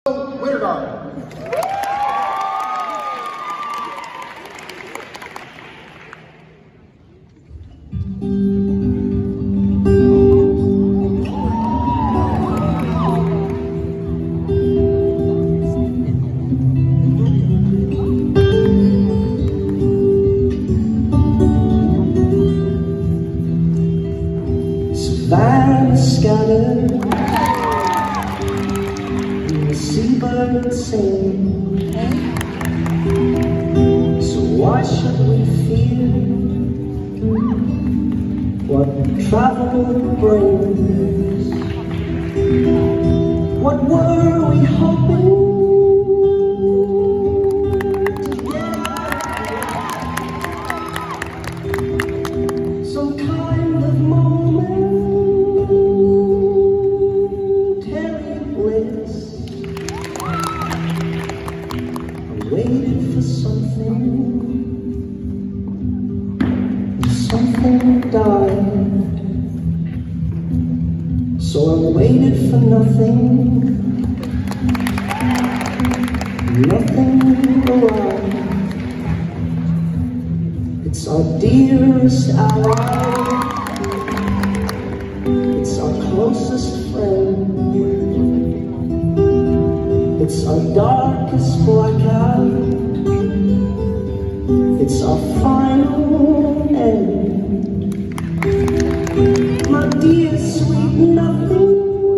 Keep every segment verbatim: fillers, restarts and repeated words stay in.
Winterguard. Savannah scattered, and the seabirds sing. So why should we fear what travel brings? What were we hoping? Some kind of moment, I waited for something, and something died. So I waited for nothing, and nothing arrived. It's our dearest ally, it's our closest friend. It's our darkest blackout, it's our final end. My dear sweet nothing,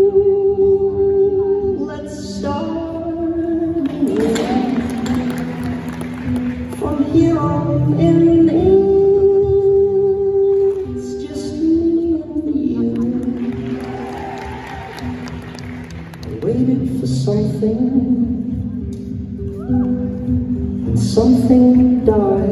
let's start again. From here on in, it's just me and you. I waited for something, and something died.